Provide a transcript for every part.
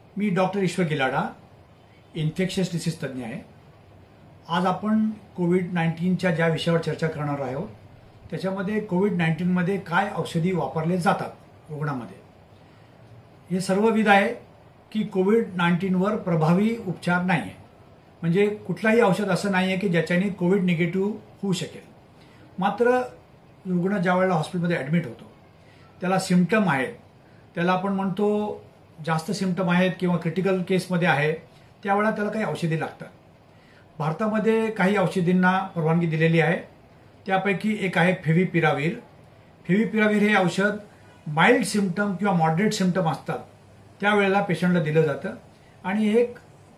मी doctor Ishwar Gilada, infectious disease तज्ञ आहे। आज आपण कोविड-19च्या ज्या विषयावर चर्चा करणार आहोत त्याच्यामध्ये कोविड-19मध्ये काय औषधी वापरले जातात रुग्णामध्ये, हे सर्वविध आहे की कोविड-19वर प्रभावी उपचार नाही आहे। म्हणजे कुठलाही औषध असं नाही आहे की ज्याच्याने कोविड निगेटिव्ह होऊ शकेल। मात्र रुग्ण ज्यावेळेला हॉस्पिटलमध्ये ॲडमिट होतो त्याला सिम्पटम आहेत, त्याला आपण म्हणतो जास्त सिम्पटम आहेत किंवा क्रिटिकल केसमध्ये आहे, त्यावेळेला त्याला काही औषधी लागतात। भारतामध्ये काही औषधींना परवानगी दिलेली आहे, त्यापैकी एक आहे फेविपिराविर। फेविपिराविर हे औषध माइल्ड सिम्पटम किंवा मॉडरेट सिम्पटम असतात त्यावेळेला पेशंटला दिलं जातं आणि एक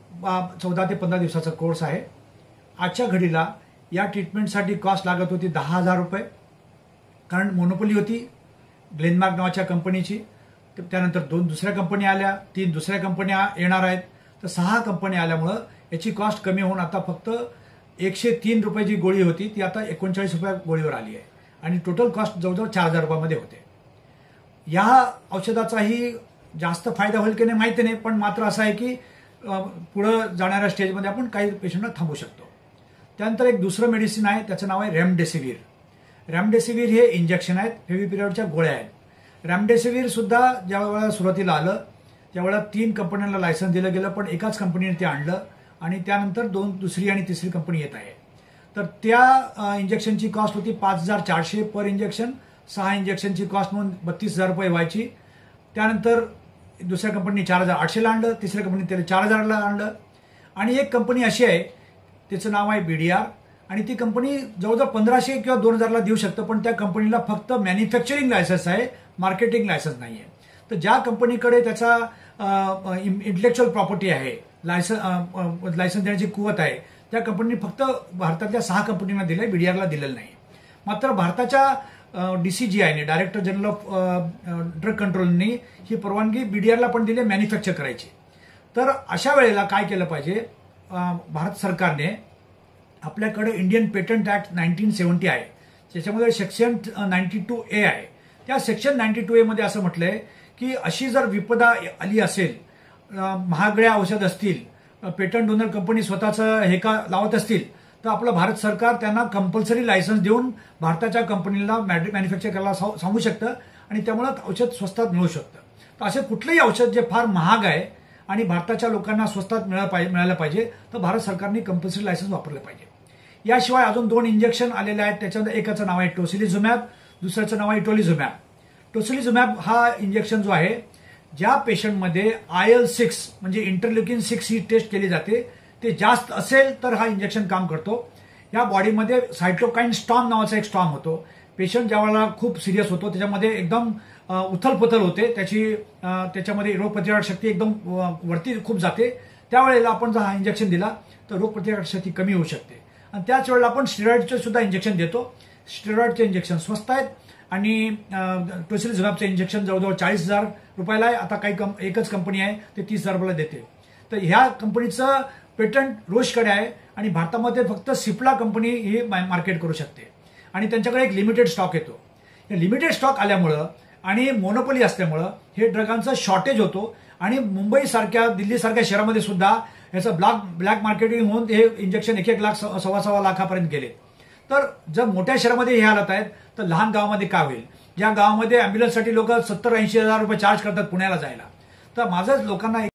14 ते 15 दिवसाचा कोर्स आहे। आजच्या घडीला या ट्रीटमेंटसाठी कॉस्ट लागत होती 10,000 रुपये, कारण मोनोपोली होती ग्लेनमार्क नावाच्या कंपनीची। त्यानंतर 2 दुसऱ्या कंपन्या आल्या, 3 दुसऱ्या कंपन्या येणार आहेत, तर 6 कंपन्या आल्यामुळं याची कॉस्ट कमी होऊन आता फक्त 103 रुपये जी गोळी होती ती आता 39 रुपये गोळीवर आली आहे आणि टोटल कॉस्ट जवळजवळ 4,000 रुपयामध्ये होते। या औषधाचाही जास्त फायदा होईल की नाही माहिती नाही, पण मात्र असं आहे की पुढं जाणाऱ्या स्टेजमध्ये आपण काही पेशंटला थांबवू शकतो। त्यानंतर एक दुसरं मेडिसिन आहे, त्याचं नाव आहे रेमडेसिवीर। रेमडेसिवीर हे इंजेक्शन आहेत, फेविपिराविरच्या गोळ्या आहेत। रेमडेसिवीर सुद्धा ज्या वेळेला सुरुवातीला आलं त्यावेळेला 3 कंपन्यांना लायसन्स दिलं गेलं, पण एकाच कंपनीने ते आणलं आणि त्यानंतर दुसरी आणि तिसरी कंपनी येत आहे। तर त्या इंजेक्शनची कॉस्ट होती 5,400 पर इंजेक्शन। 6 इंजेक्शनची कॉस्ट म्हणून 32,000 रुपये व्हायची। त्यानंतर दुसऱ्या कंपनीने 4,800 ला आणलं, तिसऱ्या कंपनीने त्याला 4,000 ला आणलं आणि एक कंपनी अशी आहे त्याचं नाव आहे बीडीआर आणि ती कंपनी जवळजवळ 1,500 किंवा 2,000 ला देऊ शकतं, पण त्या कंपनीला फक्त मॅन्युफॅक्चरिंग लायसन्स आहे, मार्केटिंग लायसन्स नाही आहे। तर ज्या कंपनीकडे त्याचा इंटेलेक्च्युअल प्रॉपर्टी आहे, लायसन्स देण्याची कुवत आहे, त्या कंपनीने फक्त भारतातल्या 6 कंपनींना दिलंय, बीडीआरला दिलेलं नाही। मात्र भारताच्या डीसीजीआयने, डायरेक्टर जनरल ऑफ ड्रग कंट्रोलनी ही परवानगी बीडीआरला पण दिली मॅन्युफॅक्चर करायची। तर अशा वेळेला काय केलं पाहिजे, भारत सरकारने आपल्याकडे इंडियन पेटंट ऍक्ट 1970 आहे, त्याच्यामध्ये सेक्शन 92A आहे। त्या सेक्शन 92A मध्ये असं म्हटलंय की अशी जर विपदा आली असेल, महागड्या औषध असतील, पेटंट ओनर कंपनी स्वतःचं हे का लावत असतील, तर आपलं भारत सरकार त्यांना कंपल्सरी लायसन्स देऊन भारताच्या कंपनीला मॅन्युफॅक्चर करायला सांगू शकतं आणि त्यामुळे औषध स्वस्तात मिळू शकतं। तर असे कुठलंही औषध जे फार महाग आहे आणि भारताच्या लोकांना स्वस्तात मिळालं पाहिजे तर भारत सरकारने कंपल्सरी लायसन्स वापरलं पाहिजे। याशिवाय अजून 2 इंजेक्शन आलेले आहेत, त्याच्यामध्ये एकाचं नाव आहे टोसिलिझुमॅब, दुसऱ्याचं नाव आहे इटोलिझुमॅब। टोसिलिझुमॅब हा इंजेक्शन जो आहे, ज्या पेशंटमध्ये IL-6 म्हणजे इंटरल्युकिन 6 ही टेस्ट केली जाते, ते जास्त असेल तर हा इंजेक्शन काम करतो। या बॉडीमध्ये सायटोकाईन स्टॉर्म नावाचा एक स्टॉर्म होतो। पेशंट ज्यावेळेला खूप सिरियस होतो त्याच्यामध्ये एकदम उथलपुथल होते, त्याच्यामध्ये रोगप्रतिकारक शक्ती एकदम वरती खूप जाते, त्यावेळेला आपण जर हा इंजेक्शन दिला तर रोगप्रतिकारक शक्ती कमी होऊ शकते। आणि त्याच वेळेला आपण स्टेरॉइडचे सुद्धा इंजेक्शन देतो। स्टेरॉइडचे इंजेक्शन स्वस्त आहेत आणि टोसिलिझुमॅबचे इंजेक्शन जवळजवळ 40,000 रुपयाला आहे। आता एकच कंपनी आहे ते 30,000 रुपयाला देते। तर ह्या कंपनीचं पेटंट रोशकडे आहे आणि भारतामध्ये फक्त सिप्ला कंपनी ही मार्केट करू शकते आणि त्यांच्याकडे एक लिमिटेड स्टॉक येतो। हे लिमिटेड स्टॉक आल्यामुळं आणि मोनोपोली असल्यामुळं हे ड्रगांचं शॉर्टेज होतो आणि मुंबईसारख्या, दिल्लीसारख्या शहरामध्ये सुद्धा याचं ब्लॅक मार्केटिंग होऊन हे इंजेक्शन 1-1 लाख, 1.25 लाखापर्यंत गेले। तर जर मोठ्या शहरामध्ये हे हालत आहेत तर लहान गावामध्ये काय होईल, ज्या गावामध्ये अँब्युलन्ससाठी लोक 70-80 हजार रुपये चार्ज करतात पुण्याला जायला। तर माझंच लोकांना